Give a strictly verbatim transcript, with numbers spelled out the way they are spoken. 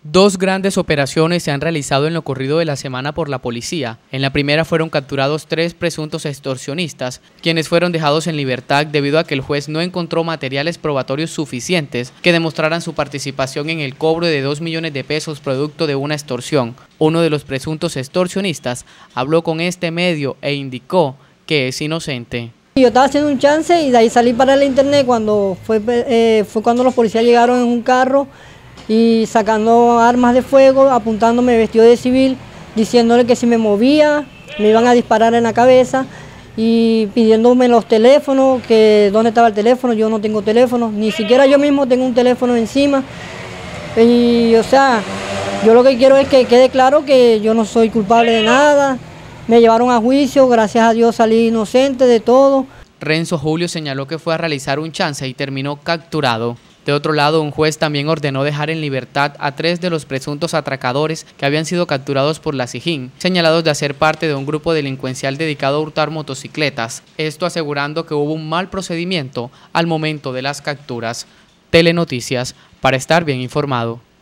Dos grandes operaciones se han realizado en lo corrido de la semana por la policía. En la primera fueron capturados tres presuntos extorsionistas, quienes fueron dejados en libertad debido a que el juez no encontró materiales probatorios suficientes que demostraran su participación en el cobro de dos millones de pesos producto de una extorsión. Uno de los presuntos extorsionistas habló con este medio e indicó que es inocente. Yo estaba haciendo un chance y de ahí salí para el internet cuando fue, eh, fue cuando los policías llegaron en un carro y sacando armas de fuego, apuntándome vestido de civil, diciéndole que si me movía me iban a disparar en la cabeza y pidiéndome los teléfonos, que dónde estaba el teléfono. Yo no tengo teléfono, ni siquiera yo mismo tengo un teléfono encima. Y o sea, yo lo que quiero es que quede claro que yo no soy culpable de nada. Me llevaron a juicio, gracias a Dios salí inocente de todo. Renzo Julio señaló que fue a realizar un chance y terminó capturado. De otro lado, un juez también ordenó dejar en libertad a tres de los presuntos atracadores que habían sido capturados por la SIJIN, señalados de hacer parte de un grupo delincuencial dedicado a hurtar motocicletas, esto asegurando que hubo un mal procedimiento al momento de las capturas. Telenoticias, para estar bien informado.